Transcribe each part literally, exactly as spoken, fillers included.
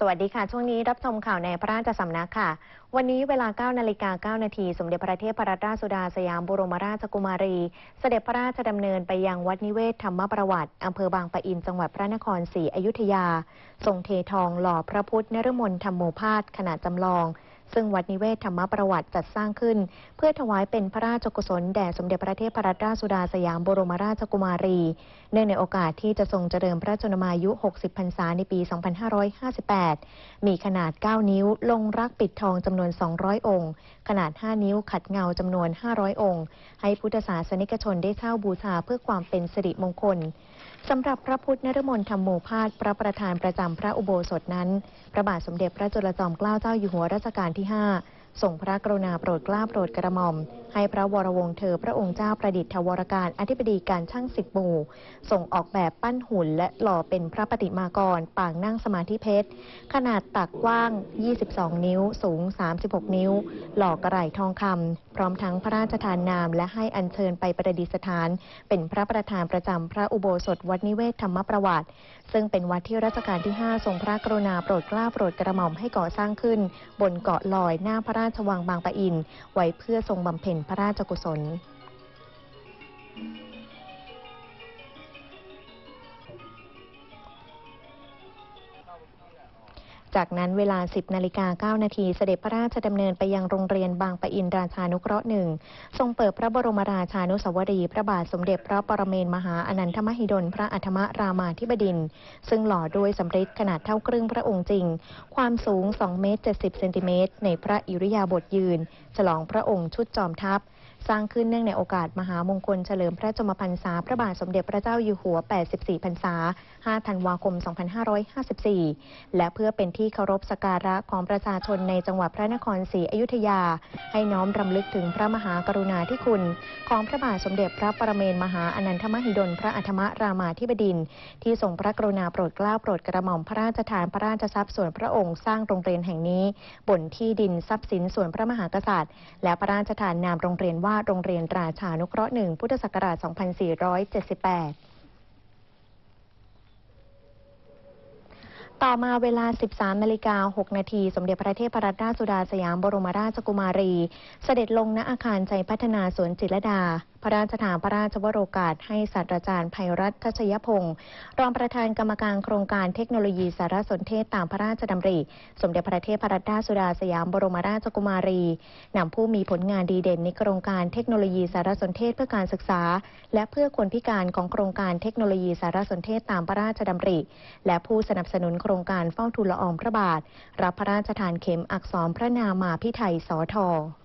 สวัสดีค่ะช่วงนี้รับชมข่าวในพระราชสำนักค่ะวันนี้เวลา เก้านาฬิกาเก้านาทีสมเด็จพระเทพรัตนราชสุดาสยามบรมราชกุมารีเสด็จพระราชดำเนินไปยังวัดนิเวศธรรมประวัติอำเภอบางปะอินจังหวัดพระนครศรีอยุธยาทรงเททองหล่อพระพุทธนฤมลธรรมโมภาสขนาดจำลองซึ่งวัดนิเวศธรรมประวัติจัดสร้างขึ้นเพื่อถวายเป็นพระราชกุศลแด่สมเด็จพระเทพรัตนราชสุดาสยามบรมราชกุมารีเนื่องในโอกาสที่จะทรงเจริญพระชนมายุหกสิบพรรษาในปี สองพันห้าร้อยห้าสิบแปด มีขนาด เก้า นิ้วลงรักปิดทองจำนวน สองร้อย องค์ขนาด ห้า นิ้วขัดเงาจำนวน ห้าร้อย องค์ให้พุทธศาสนิกชนได้เช่าบูชาเพื่อความเป็นสิริมงคลสำหรับพระพุทธนฤมลธรรมโมภาสพระประธานประจำพระอุโบสถนั้นพระบาทสมเด็จพระจุลจอมเกล้าเจ้าอยู่หัวรัชกาลที่ ห้าทรงพระกรุณาโปรดเกล้าโปรดกระหม่อมให้พระวรวงศ์เธอพระองค์เจ้าประดิษฐวรการอธิบดีการช่างสิบหมู่ส่งออกแบบปั้นหุ่นและหล่อเป็นพระปฏิมากรปางนั่งสมาธิเพชรขนาดตักกว้างยี่สิบสองนิ้วสูงสามสิบหกนิ้วหล่อกระไหล่ทองคำพร้อมทั้งพระราชทานนามและให้อัญเชิญไปประดิษฐานเป็นพระประธานประจำพระอุโบสถวัดนิเวศธรรมประวัติซึ่งเป็นวัดที่รัชกาลที่ห้าทรงพระกรุณาโปรดเกล้าโปรดกระหม่อมให้ก่อสร้างขึ้นบนเกาะลอยหน้าพระราชวังบางปะอินไว้เพื่อทรงบำเพ็ญพระราชกุศลจากนั้นเวลา สิบนาฬิกาเก้านาทีเสด็จพระราชดำเนินไปยังโรงเรียนบางปะอินราชานุเคราะห์หนึ่งทรงเปิดพระบรมราชานุสาวรีย์พระบาทสมเด็จพระปรเมนมหาอนันทมหิดลพระอัฏฐมรามาธิบดินทร์ซึ่งหล่อด้วยสำริดขนาดเท่าครึ่งพระองค์จริงความสูงสองเมตรเจ็ดสิบเซนติเมตรในพระอิริยาบถยืนฉลองพระองค์ชุดจอมทัพสร้างขึ้นเนื่องในโอกาสมหามงคลเฉลิมพระชนมพรรษาพระบาทสมเด็จพระเจ้าอยู่หัวแปดสิบสี่พรรษาห้าธันวาคมสองพันห้าร้อยห้าสิบสี่และเพื่อเป็นที่เคารพสักการะของประชาชนในจังหวัดพระนครศรีอยุธยาให้น้อมรำลึกถึงพระมหากรุณาธิคุณของพระบาทสมเด็จพระปรเมนมหาอนันทมหิดลพระอัฏฐมรามาธิบดินทร์ที่ทรงพระกรุณาโปรดเกล้าโปรดกระหม่อมพระราชทานพระราชทรัพย์ส่วนพระองค์สร้างโรงเรียนแห่งนี้บนที่ดินทรัพย์สินส่วนพระมหากษัตริย์และพระราชทานนามโรงเรียนว่าโรงเรียนราชานุเคราะห์หนึ่งพุทธศักราชสองพันสี่ร้อยเจ็ดสิบแปดต่อมาเวลา สิบสามนาฬิกาหกนาทีสมเด็จพระเทพรัตนราชสุดาสยามบรมราชกุมารีเสด็จลงณอาคารใจพัฒนาสวนจิตรลดาพระราชทานพระราชวโรกาสให้ศาสตราจารย์ไพรัตน์ทัชยพงศ์รองประธานกรรมการโครงการเทคโนโลยีสารสนเทศตามพระราชดำริสมเด็จพระเทพรัตนราชสุดาสยามบรมราชกุมารีนำผู้มีผลงานดีเด่นในโครงการเทคโนโลยีสารสนเทศเพื่อการศึกษาและเพื่อคนพิการของโครงการเทคโนโลยีสารสนเทศตามพระราชดำริและผู้สนับสนุนโครงการเฝ้าทูลละอองพระบาทรับพระราชทานเข็มอักษรพระนามาภิไธยสท.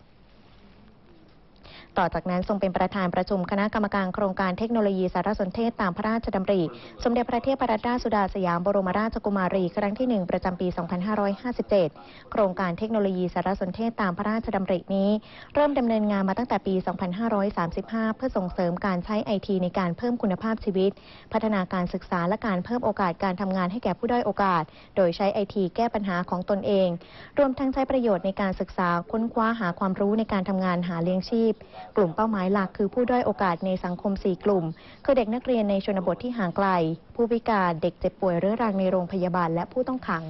ต่อจากนั้นทรงเป็นประธานประชุมคณะกรรมการโครงการเทคโนโลยีสารสนเทศตามพระราชดำริสมเด็จพระเทพรัตนราชสุดาสยามบรมราชกุมารีครั้งที่หนึ่งประจำปี สองพันห้าร้อยห้าสิบเจ็ด โครงการเทคโนโลยีสารสนเทศตามพระราชดำรินี้เริ่มดำเนินงานมาตั้งแต่ปี สองพันห้าร้อยสามสิบห้า เพื่อส่งเสริมการใช้ไอทีในการเพิ่มคุณภาพชีวิตพัฒนาการศึกษาและการเพิ่มโอกาสการทำงานให้แก่ผู้ด้อยโอกาสโดยใช้ไอทีแก้ปัญหาของตนเองรวมทั้งใช้ประโยชน์ในการศึกษาค้นคว้าหาความรู้ในการทำงานหาเลี้ยงชีพกลุ่มเป้าหมายหลักคือผู้ด้อยโอกาสในสังคมสี่กลุ่มคือเด็กนักเรียนในชนบทที่ห่างไกลผู้พิการเด็กเจ็บป่วยเรื้อรังในโรงพยาบาลและผู้ต้องขัง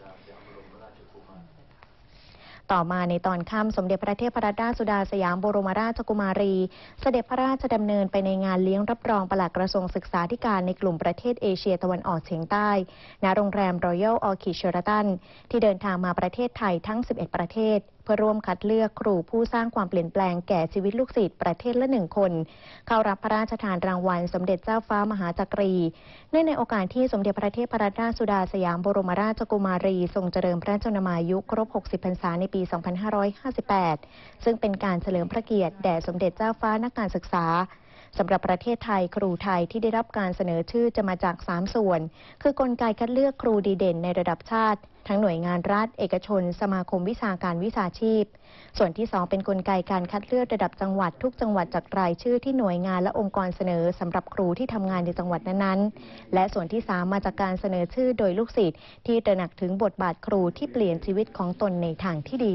ต่อมาในตอนค่ำสมเด็จพระเทพรัตนราชสุดาสยามบรมราชกุมารีเสด็จพระราชดำเนินไปในงานเลี้ยงรับรองปลัดกระทรวงศึกษาธิการในกลุ่มประเทศเอเชียตะวันออกเฉียงใต้ณโรงแรมรอยัลออคิดเชอราตันที่เดินทางมาประเทศไทยทั้งสิบเอ็ดประเทศเพื่อร่วมคัดเลือกครูผู้สร้างความเปลี่ยนแปลงแก่ชีวิตลูกศิษย์ประเทศละหนึ่งคนเข้ารับพระราชทานรางวัลสมเด็จเจ้าฟ้ามหาจักรีเนื่องในโอกาสที่สมเด็จพระเทพรัตนราชสุดาสยามบรมราชกุมารีทรงเจริญพระชนมายุครบหกสิบพรรษาในปี สองพันห้าร้อยห้าสิบแปด ซึ่งเป็นการเฉลิมพระเกียรติแด่สมเด็จเจ้าฟ้านักการศึกษาสำหรับประเทศไทยครูไทยที่ได้รับการเสนอชื่อจะมาจากสามส่วนคือกลไกคัดเลือกครูดีเด่นในระดับชาติทั้งหน่วยงานรัฐเอกชนสมาคมวิชาการวิชาชีพส่วนที่สองเป็นกลไกการคัดเลือกระดับจังหวัดทุกจังหวัดจากรายชื่อที่หน่วยงานและองค์กรเสนอสำหรับครูที่ทำงานในจังหวัดนั้นๆและส่วนที่สามมาจากการเสนอชื่อโดยลูกศิษย์ที่ตระหนักถึงบทบาทครูที่เปลี่ยนชีวิตของตนในทางที่ดี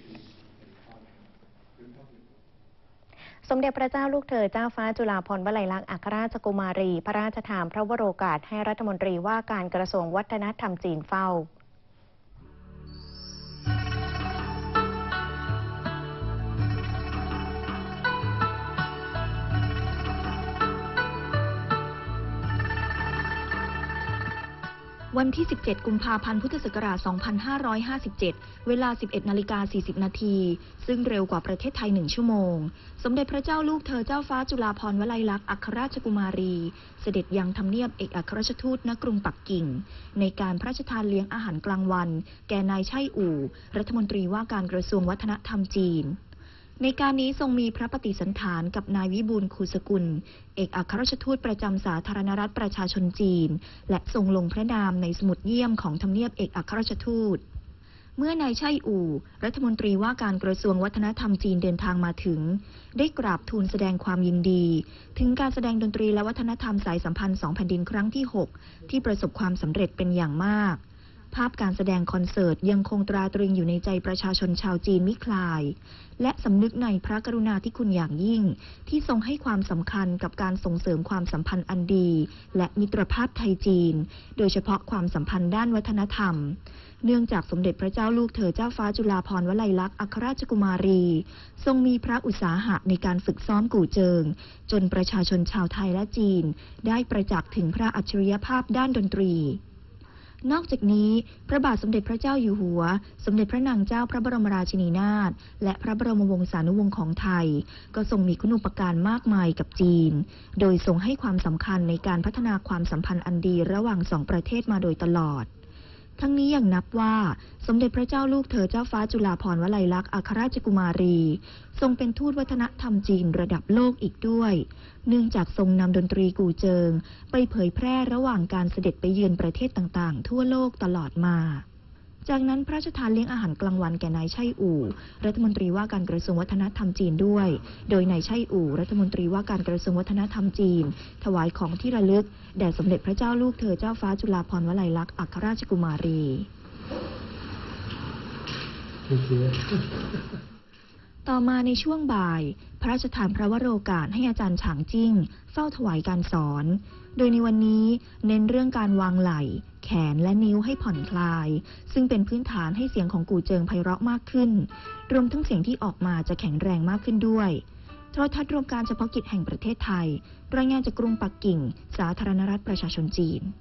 สมเด็จพระเจ้าลูกเธอเจ้าฟ้าจุฬาภรณ์วลัยลักษณ์อัครราชกุมารีพระราชทานพระวโรกาสให้รัฐมนตรีว่าการกระทรวงวัฒนธรรมจีนเฝ้าวันที่ สิบเจ็ด กุมภาพันธ์ พุทธศักราช สองพันห้าร้อยห้าสิบเจ็ด เวลา สิบเอ็ด นาฬิกา สี่สิบ นาที ซึ่งเร็วกว่าประเทศไทย หนึ่ง ชั่วโมง สมเด็จพระเจ้าลูกเธอเจ้าฟ้าจุฬาภรณ์วลัยลักษณ์อัครราชกุมารี เสด็จยังทำเนียบเอกอัครราชทูตณกรุงปักกิ่ง ในการพระราชทานเลี้ยงอาหารกลางวัน แก่นายไช่อู่ รัฐมนตรีว่าการกระทรวงวัฒนธรรมจีน ในการนี้ทรงมีพระปฏิสันถานกับนายวิบูลย์ คูสกุล เอกอัครราชทูตประจำสาธารณรัฐประชาชนจีนและทรงลงพระนามในสมุดเยี่ยมของทำเนียบเอกอัครราชทูตเมื่อนายไช่อู่รัฐมนตรีว่าการกระทรวงวัฒนธรรมจีนเดินทางมาถึงได้กราบทูลแสดงความยินดีถึงการแสดงดนตรีและวัฒนธรรมสายสัมพันธ์สองแผ่นดินครั้งที่หกที่ประสบความสำเร็จเป็นอย่างมากภาพการแสดงคอนเสิร์ตยังคงตราตรึงอยู่ในใจประชาชนชาวจีนมิคลายและสำนึกในพระกรุณาธิคุณอย่างยิ่งที่ทรงให้ความสำคัญกับการส่งเสริมความสัมพันธ์อันดีและมิตรภาพไทยจีนโดยเฉพาะความสัมพันธ์ด้านวัฒนธรรมเนื่องจากสมเด็จพระเจ้าลูกเธอเจ้าฟ้าจุฬาภรณ์วลัยลักษณ์อัครราชกุมารีทรงมีพระอุตสาหะในการฝึกซ้อมกู่เจิงจนประชาชนชาวไทยและจีนได้ประจักษ์ถึงพระอัจฉริยภาพด้านดนตรีนอกจากนี้พระบาทสมเด็จพระเจ้าอยู่หัวสมเด็จพระนางเจ้าพระบรมราชินีนาถและพระบรมวงศานุวงศ์ของไทยก็ทรงมีคุณูปการมากมายกับจีนโดยทรงให้ความสำคัญในการพัฒนาความสัมพันธ์อันดีระหว่างสองประเทศมาโดยตลอดทั้งนี้ยังนับว่าสมเด็จพระเจ้าลูกเธอเจ้าฟ้าจุฬาภรณ์วลัยลักษณ์อัครราชกุมารีทรงเป็นทูตวัฒนธรรมจีนระดับโลกอีกด้วยเนื่องจากทรงนำดนตรีกู่เจิงไปเผยแพร่ระหว่างการเสด็จไปเยือนประเทศต่างๆทั่วโลกตลอดมาจากนั้นพระราชทานเลี้ยงอาหารกลางวันแก่นายไช่อู่รัฐมนตรีว่าการกระทรวงวัฒนธรรมจีนด้วยโดยนายไช่อู่รัฐมนตรีว่าการกระทรวงวัฒนธรรมจีนถวายของที่ระลึกแด่สมเด็จพระเจ้าลูกเธอเจ้าฟ้าจุฬาภรณ์วลัยลักษณ์อัครราชกุมารีต่อมาในช่วงบ่ายพระราชทานพระวโรกาสให้อาจารย์ฉางจิ้งเฝ้าถวายการสอนโดยในวันนี้เน้นเรื่องการวางไหล่แขนและนิ้วให้ผ่อนคลายซึ่งเป็นพื้นฐานให้เสียงของกู่เจิงไพเราะมากขึ้นรวมทั้งเสียงที่ออกมาจะแข็งแรงมากขึ้นด้วยโทรทัศน์รวมการเฉพาะกิจแห่งประเทศไทยรายงานจากกรุงปักกิ่งสาธารณรัฐประชาชนจีน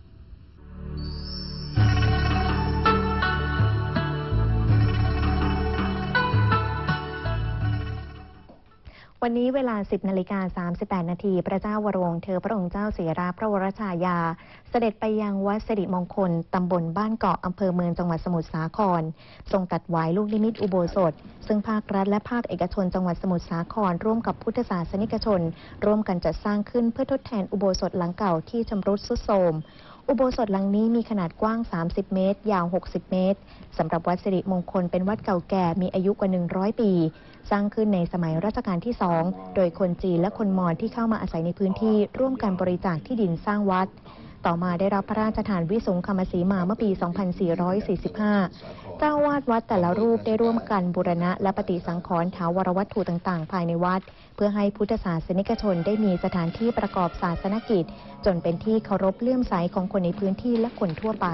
วันนี้เวลา สิบ นาฬิกา สามสิบแปด นาทีพระเจ้าวรวงศ์เธอพระองค์เจ้าสิริราชพระวรชายาเสด็จไปยังวัดสิริมงคลตำบลบ้านเกาะอำเภอเมืองจังหวัดสมุทรสาครทรงตัดหวายลูกนิมิตอุโบสถซึ่งภาครัฐและภาคเอกชนจังหวัดสมุทรสาครร่วมกับพุทธศาสนิกชนร่วมกันจัดสร้างขึ้นเพื่อทดแทนอุโบสถหลังเก่าที่ชำรุดทรุดโทรมอุโบสถหลังนี้มีขนาดกว้างสามสิบเมตรยาวหกสิบเมตรสำหรับวัดสิริมงคลเป็นวัดเก่าแก่มีอายุกว่าหนึ่งร้อยปีสร้างขึ้นในสมัยรัชกาลที่สองโดยคนจีนและคนมอญที่เข้ามาอาศัยในพื้นที่ร่วมกันบริจาคที่ดินสร้างวัดต่อมาได้รับพระราชทานวิสุงคมสีมาเมื่อปี สองพันสี่ร้อยสี่สิบห้า เจ้าวาดวัดแต่ละรูปได้ร่วมกันบูรณะและปฏิสังขรณ์ถาวรวัตถุต่างๆภายในวัดเพื่อให้พุทธศาสนิกชนได้มีสถานที่ประกอบศาสนกิจจนเป็นที่เคารพเลื่อมใสของคนในพื้นที่และคนทั่วไป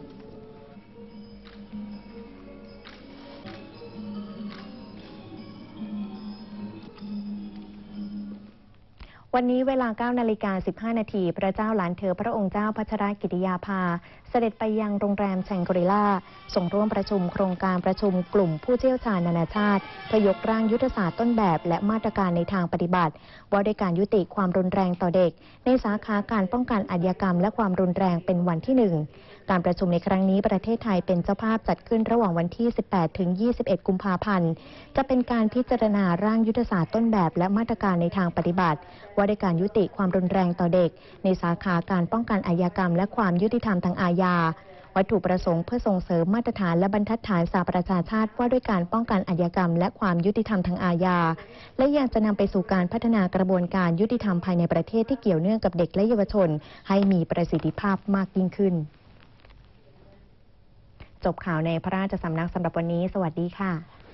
วันนี้เวลา เก้า นาฬิกา สิบห้า นาทีพระเจ้าหลานเธอพระองค์เจ้าพัชรกิติยาภาเสด็จไปยังโรงแรมแชงกรีล่าส่งร่วมประชุมโครงการประชุมกลุ่มผู้เชี่ยวชาญนานาชาติเพื่อยกร่างยุทธศาสตร์ต้นแบบและมาตรการในทางปฏิบัติว่าด้วยการยุติความรุนแรงต่อเด็กในสาขาการป้องกันอาชญากรรมและความรุนแรงเป็นวันที่หนึ่งการประชุมในครั้งนี้ประเทศไทยเป็นเจ้าภาพจัดขึ้นระหว่างวันที่ สิบแปดถึงยี่สิบเอ็ด กุมภาพันธ์จะเป็นการพิจารณาร่างยุทธศาสตร์ต้นแบบและมาตรการในทางปฏิบัติว่าด้วยการยุติความรุนแรงต่อเด็กในสาขาการป้องกันอาชญากรรมและความยุติธรรมทางอาญาวัตถุประสงค์เพื่อส่งเสริมมาตรฐานและบรรทัดฐานสหประชาชาติว่าด้วยการป้องกันอาชญากรรมและความยุติธรรมทางอาญาและยังจะนำไปสู่การพัฒนากระบวนการยุติธรรมภายในประเทศที่เกี่ยวเนื่องกับเด็กและเยาวชนให้มีประสิทธิภาพมากยิ่งขึ้นจบข่าวในพระราชสำนักสำหรับวันนี้สวัสดีค่ะ